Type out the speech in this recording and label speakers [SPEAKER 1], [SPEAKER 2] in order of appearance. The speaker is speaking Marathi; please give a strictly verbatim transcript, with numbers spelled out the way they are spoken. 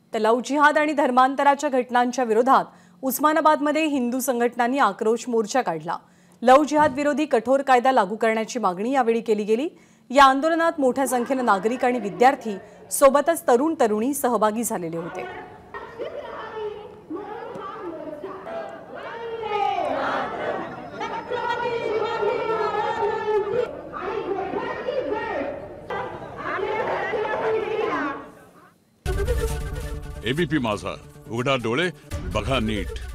[SPEAKER 1] तर लव जिहाद आणि धर्मांतराच्या घटनांच्या विरोधात उस्मानाबादमध्ये हिंदू संघटनांनी आक्रोश मोर्चा काढला। लव जिहाद विरोधी कठोर कायदा लागू करण्याची मागणी यावेळी केली गेली। या आंदोलनात मोठ्या संख्येने नागरिक आणि विद्यार्थी सोबतच तरुण तरुणी सहभागी झालेले होते।
[SPEAKER 2] एबीपी माझा, उघडा डोळे बघा नीट।